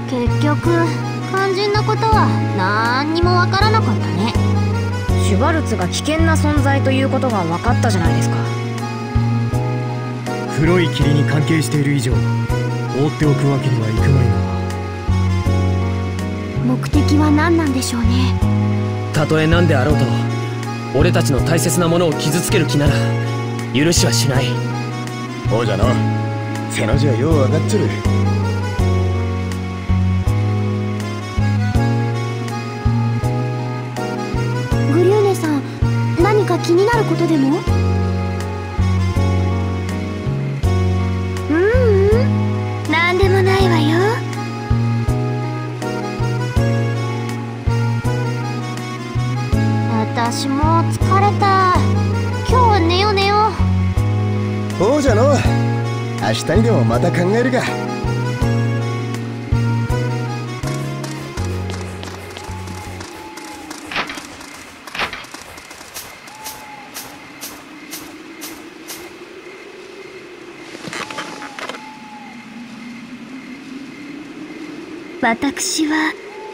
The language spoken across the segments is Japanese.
結局肝心なことは何にもわからなかったね。 シュバルツが危険な存在ということが分かったじゃないですか。 黒い霧に関係している以上放っておくわけにはいくまいな。目的は何なんでしょうね。 たとえ何であろうと俺たちの大切なものを傷つける気なら許しはしない。 ほうじゃの、背の字はよう分かっちょる。 グリューネさん、何か気になることでも？なんでもないわよ。私も疲れた。今日は寝よう寝よう。 ほうじゃの、明日にでもまた考えるが。 私は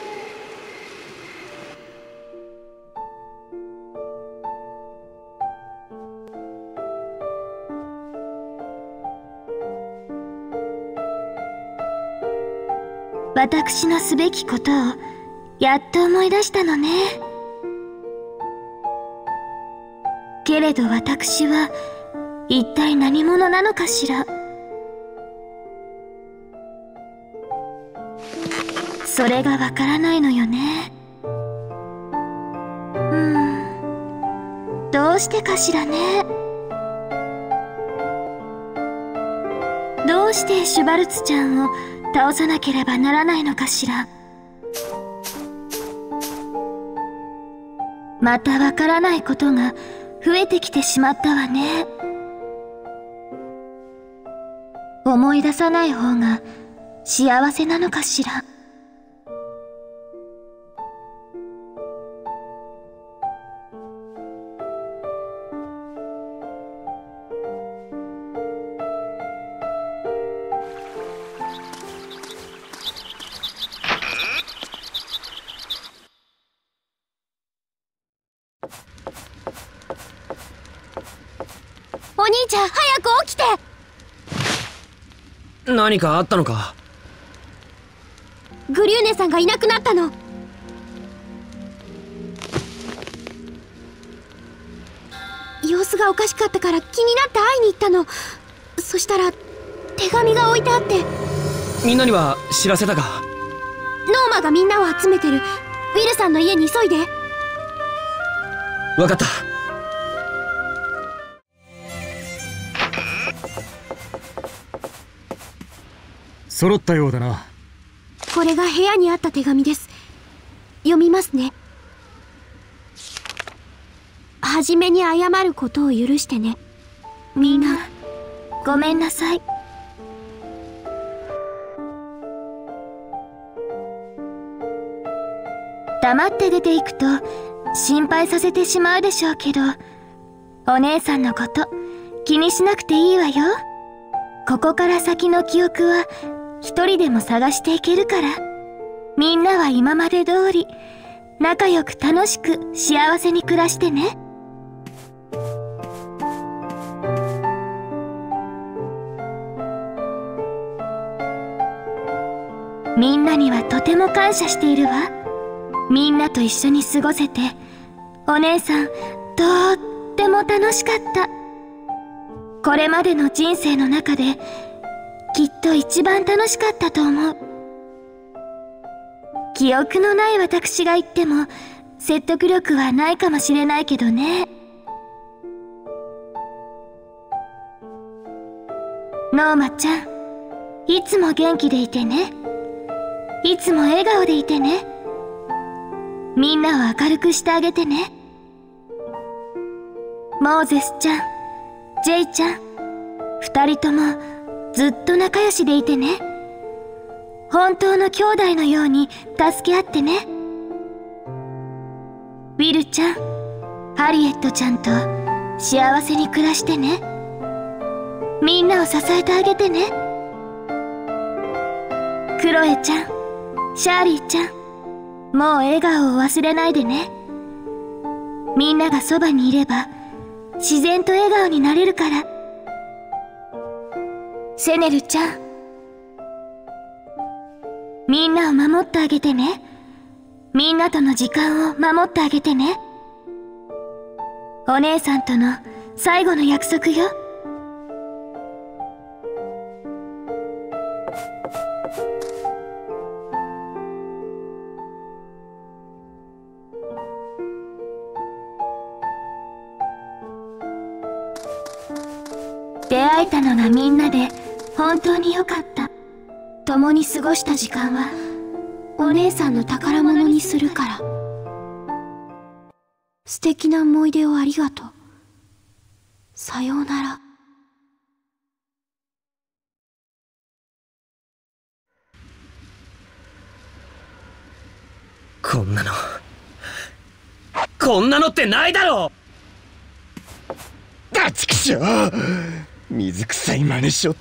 私のすべきことをやっと思い出したのね。けれど私は一体何者なのかしら。それがわからないのよね。どうしてかしらね。どうしてシュバルツちゃんを倒さなければならないのかしら。またわからないことが増えてきてしまったわね。思い出さない方が幸せなのかしら。お兄ちゃん、早く起きて。 何かあったのか？ グリューネさんがいなくなったの。様子がおかしかったから気になって会いに行ったの。そしたら手紙が置いてあって。 みんなには知らせたか？ ノーマがみんなを集めてる。ウィルさんの家に急いで。 分かった。 揃ったようだな。 これが部屋にあった手紙です。読みますね。はじめに謝ることを許してね。みんな、ごめんなさい。黙って出ていくと心配させてしまうでしょうけど、お姉さんのこと気にしなくていいわよ。ここから先の記憶は一人でも探していけるから。みんなは今まで通り仲良く楽しく幸せに暮らしてね。みんなにはとても感謝しているわ。みんなと一緒に過ごせて、お姉さんとっても楽しかった。これまでの人生の中できっと一番楽しかったと思う。記憶のない私が言っても説得力はないかもしれないけどね。ノーマちゃん、いつも元気でいてね。いつも笑顔でいてね。みんなを明るくしてあげてね。モーゼスちゃん、ジェイちゃん、二人ともずっと仲良しでいてね。本当の兄弟のように助け合ってね。ウィルちゃん、ハリエットちゃんと幸せに暮らしてね。みんなを支えてあげてね。クロエちゃん、 シャーリーちゃん、もう笑顔を忘れないでね。みんながそばにいれば自然と笑顔になれるから。セネルちゃん、みんなを守ってあげてね。みんなとの時間を守ってあげてね。お姉さんとの最後の約束よ。出会えたのがみんなで本当によかった。共に過ごした時間はお姉さんの宝物にするから。素敵な思い出をありがとう。さようなら。 こんなのってないだろ。 あちくしょう、水臭い真似しよって。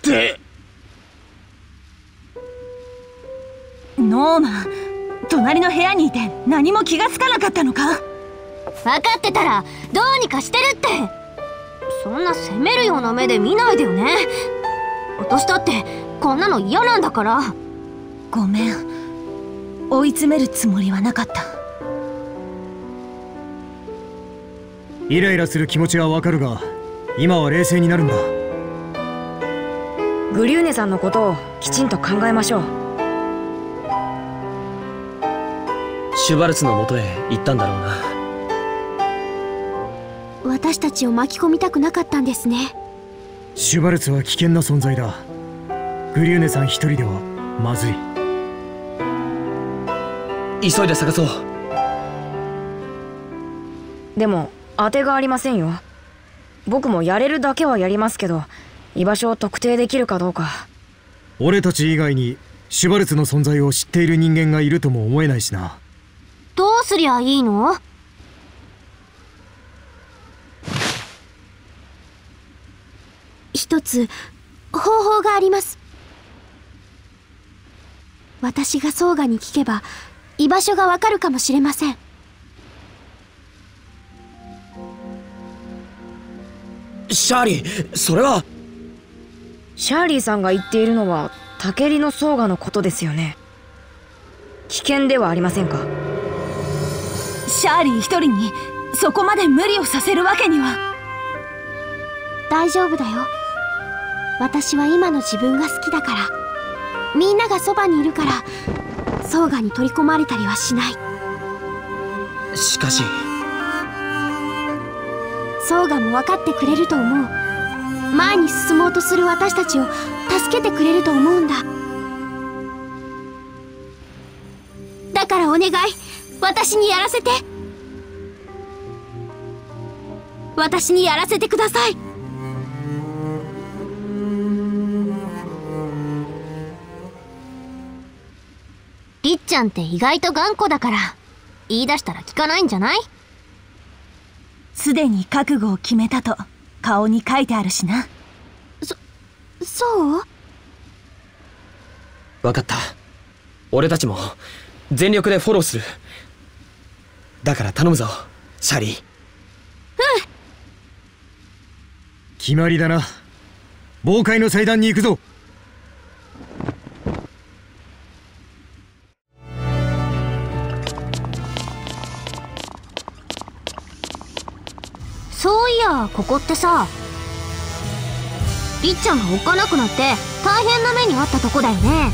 ノーマン、隣の部屋にいて何も気がつかなかったのか？ 分かってたらどうにかしてるって。そんな責めるような目で見ないでよね。私だってこんなの嫌なんだから。 ごめん、追い詰めるつもりはなかった。 イライラする気持ちはわかるが、今は冷静になるんだ。 グリューネさんのことをきちんと考えましょう。 シュバルツの元へ行ったんだろうな。 私たちを巻き込みたくなかったんですね。 シュバルツは危険な存在だ。グリューネさん一人ではまずい。 急いで探そう。 でも当てがありませんよ。僕もやれるだけはやりますけど、居場所を特定できるかどうか。 俺たち以外にシュバルツの存在を知っている人間がいるとも思えないしな。 どうすりゃいいの？ 一つ方法があります。私がソーガに聞けば居場所がわかるかもしれません。 シャーリー、それは。 シャーリーさんが言っているのはタケリのソーガのことですよね。危険ではありませんか？ シャーリー一人にそこまで無理をさせるわけには。 大丈夫だよ。私は今の自分が好きだから。みんながそばにいるからソーガに取り込まれたりはしない。 しかしソーガも分かってくれると思う。前に進もうとする私たちを助けてくれると思うんだ。だからお願い、私にやらせて。私にやらせてください。 りっちゃんって意外と頑固だから、言い出したら聞かないんじゃない？ すでに覚悟を決めたと顔に書いてあるしな。 そう？ 分かった。俺たちも全力でフォローする。だから頼むぞ、シャーリー。 決まりだな。妨害の祭壇に行くぞ。 そういや、ここってさ、りっちゃんがおっかなくなって大変な目にあったとこだよね。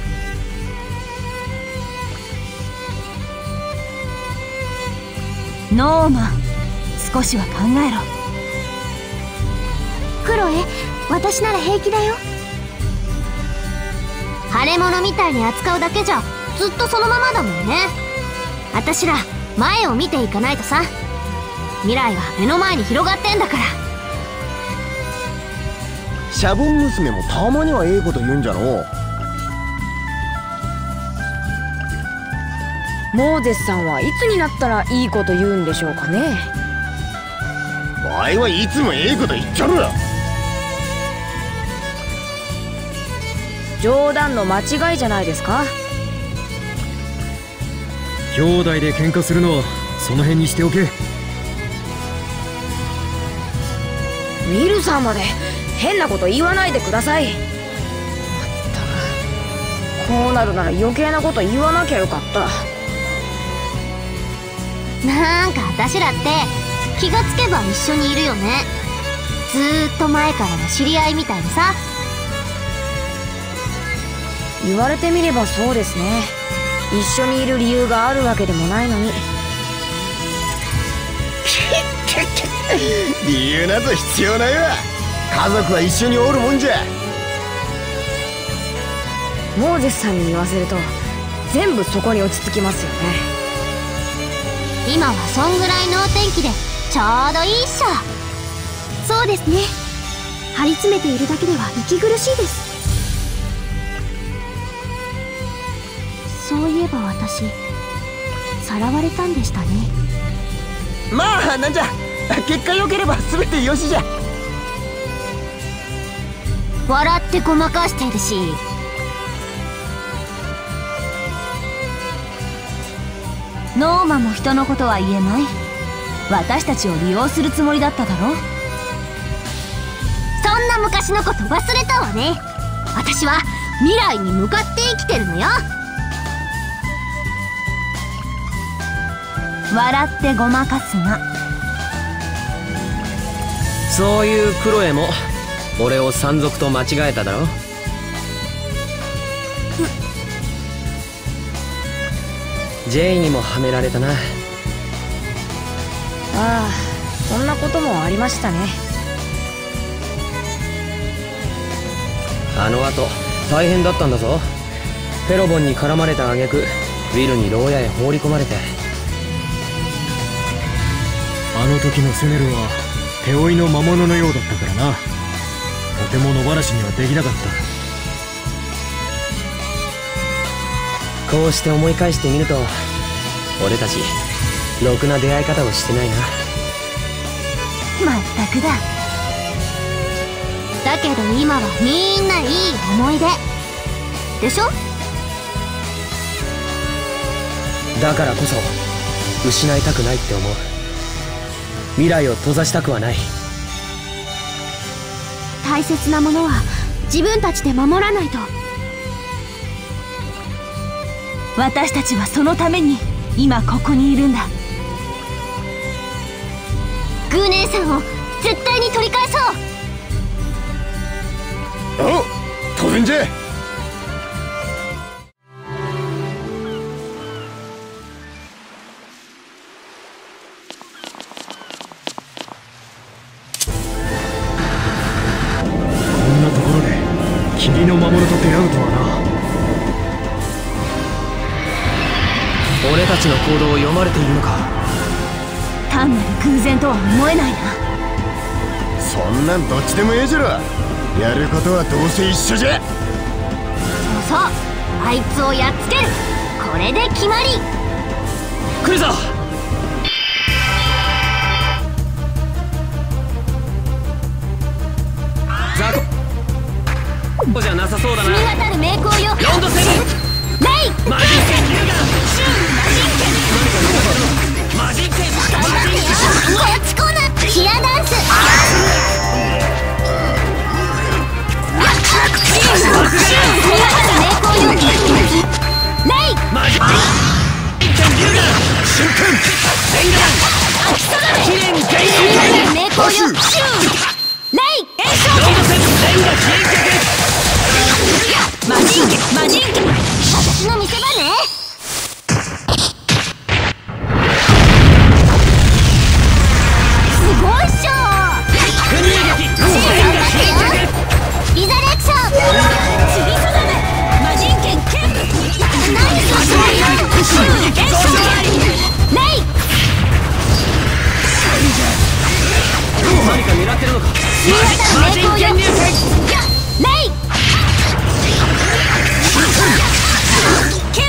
ノーマン、少しは考えろ。 クロエ、私なら平気だよ。 腫れ物みたいに扱うだけじゃずっとそのままだもんね。私ら前を見ていかないとさ。未来は目の前に広がってんだから。 シャボン娘もたまにはええこと言うんじゃのう。 モーゼスさんはいつになったらいいこと言うんでしょうかね。 わいはいつもええこと言っちゃる。 冗談の間違いじゃないですか。 兄弟で喧嘩するのはその辺にしておけ。 ウィルさんまで変なこと言わないでください。まったく、こうなるなら余計なこと言わなきゃよかった。 なんか私らって気がつけば一緒にいるよね。ずーっと前からの知り合いみたいにさ。 言われてみればそうですね。一緒にいる理由があるわけでもないのに。 理由など必要ないわ。家族は一緒におるもんじゃ。 モーゼスさんに言わせると全部そこに落ち着きますよね。 今はそんぐらいのお天気でちょうどいいっしょ。 そうですね。張り詰めているだけでは息苦しいです。そういえば私さらわれたんでしたね。 まあなんじゃ、結果良ければ全てよしじゃ。 笑ってごまかしてるし。 ノーマも人のことは言えない。私たちを利用するつもりだっただろ。 そんな昔のこと忘れたわね。私は未来に向かって生きてるのよ。 笑ってごまかすな。 そういうクロエも俺を山賊と間違えただろ。ジェイにもはめられたな。 ああ、そんなこともありましたね。 あの後大変だったんだぞ。フェロボンに絡まれた挙句ウィルに牢屋へ放り込まれて。 あの時のセネルは手負いの魔物のようだったからな。とても野放しにはできなかった。 こうして思い返してみると俺たちろくな出会い方をしてないな。 まったくだ。 だけど今はみんないい思い出でしょ。 だからこそ失いたくないって思う。未来を閉ざしたくはない。 大切なものは自分たちで守らないと。 私たちはそのために今ここにいるんだ。 グー姉さんを絶対に取り返そう。 おう、当然じゃ。 霧の魔物と出会うとはな。俺たちの行動を読まれているのか。 単なる偶然とは思えないな。 そんなんどっちでもええじゃろ。やることはどうせ一緒じゃ。 そうそう、あいつをやっつける。これで決まり。 来るぞ。ザコじゃなさそうだな。 染み渡る名工よ。 ロンドセブンレイマジンケン龍眼シューマジンケン頑張ってよ。こっちコーナーヒラダンス。染み渡る名工よ。レイマジンケン龍眼瞬間レンガ秋定め。 キレンゲイ染み渡る名工よ。レイ炎症ロンドセブンレンガ消えマジンケマジンケ。 私の見せ場ね。すごいっしょ。 国撃レンガ消えリザレクション。 ちりさだめマジンケン剣舞。 ナイスショット。レイ何か狙ってるのか。 染み渡る名工よ。レイ剣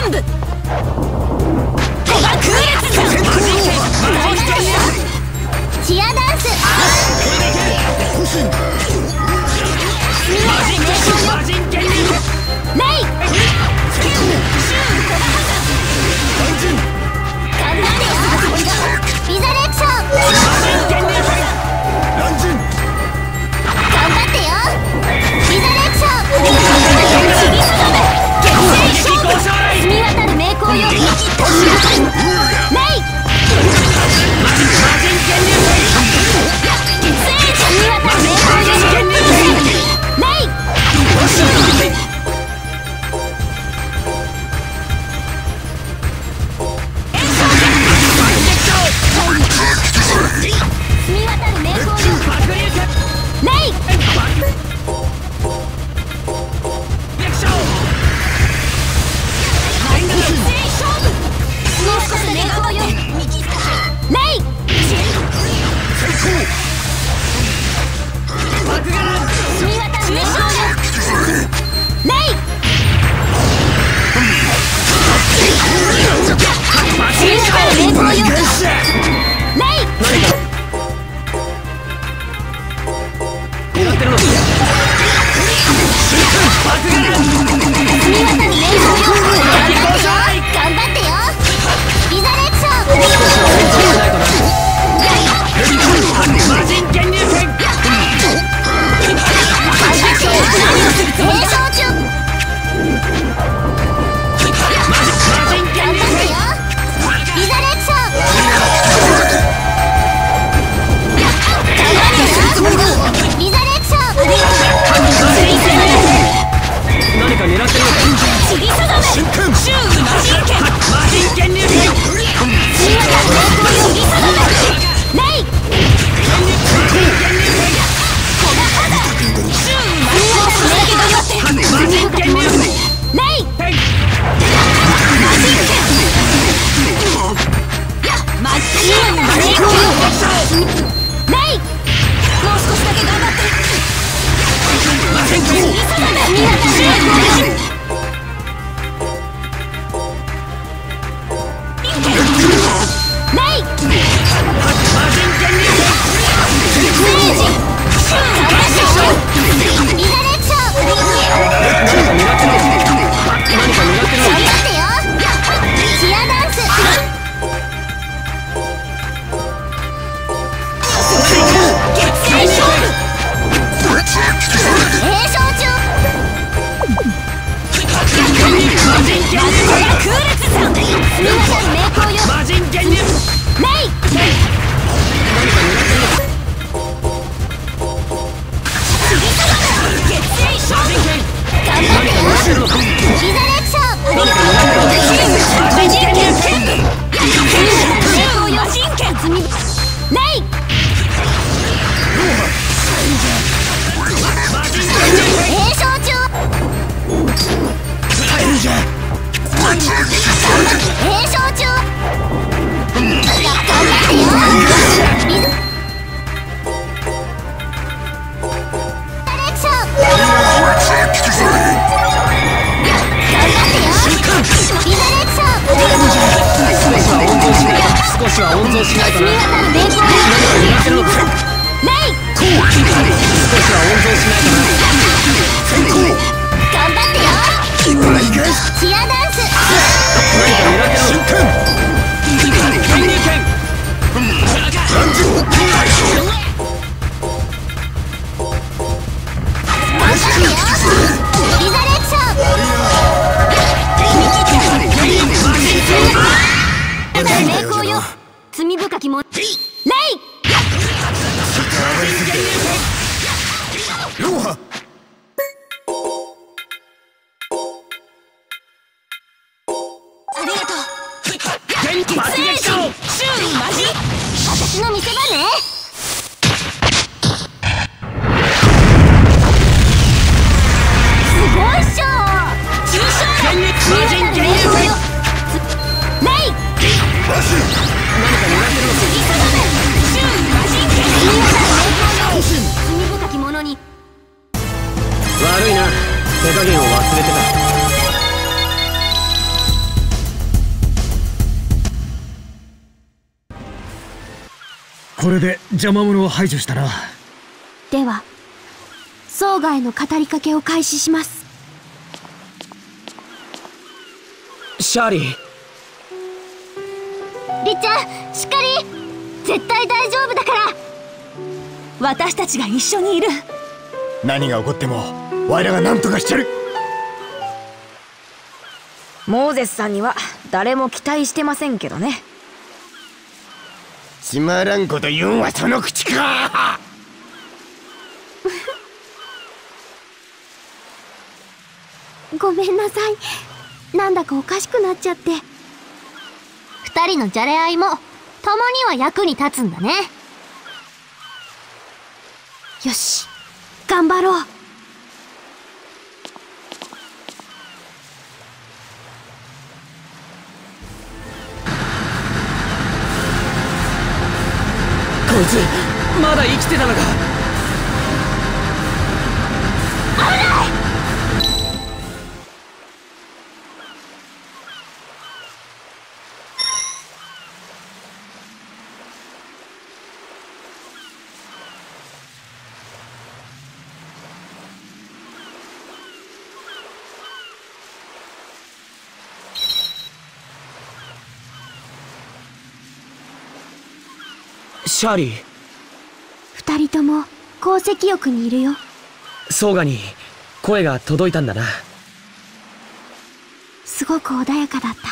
これで邪魔者を排除したな。 ではソーガへの語りかけを開始します。 シャーリー。 りっちゃん、しっかり。絶対大丈夫だから。 私たちが一緒にいる。 何が起こっても我らが何とかしてる。 モーゼスさんには誰も期待してませんけどね。 つまらんこと言うんはその口か。 ごめんなさい。なんだかおかしくなっちゃって。二人のじゃれ合いもたまには役に立つんだね。よし、頑張ろう。 こいつまだ生きてたのか。 危ない。 シャーリー。 二人とも鉱石浴にいるよ。 ソーガに声が届いたんだな。 すごく穏やかだった。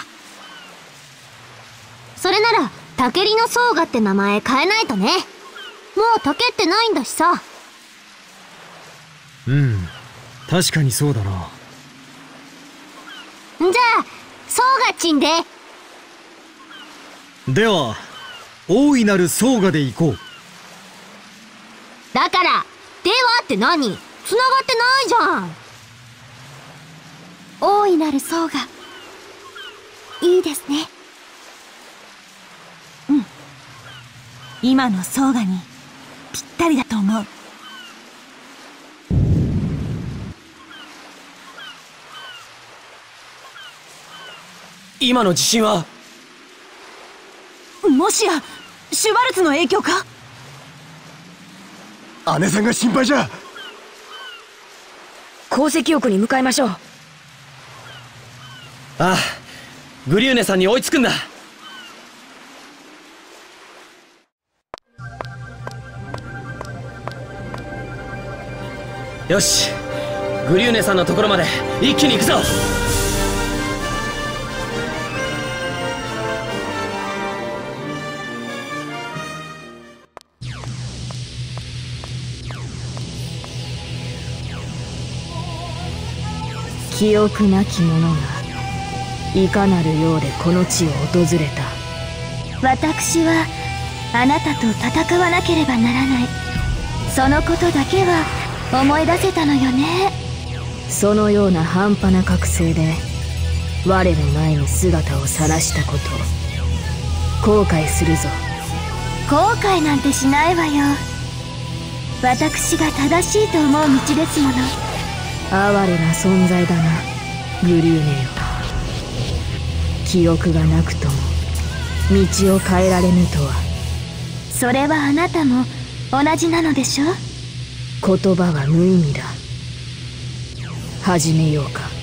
それならタケリのソーガって名前変えないとね。もうタケってないんだしさ。 うん、確かにそうだな。 あそうがちんで。 では大いなる宗我で行こう。 だからではって何？繋がってないじゃん。 大いなる宗我、いいですね。 今の宗我にぴったりだと思う。 今の地震はもしやシュバルツの影響か？ 姉さんが心配じゃ。 鉱石浴に向かいましょう。 ああ、グリューネさんに追いつくんだ。よし、グリューネさんのところまで一気に行くぞ。 記憶なき者がいかなるようでこの地を訪れた。 私はあなたと戦わなければならない、そのことだけは思い出せたのよね。 そのような半端な覚醒で我の前に姿を晒したこと後悔するぞ。 後悔なんてしないわよ。私が正しいと思う道ですもの。 哀れな存在だな、グリューネよ。記憶がなくとも道を変えられぬとは。 それはあなたも同じなのでしょ？ 言葉は無意味だ。始めようか。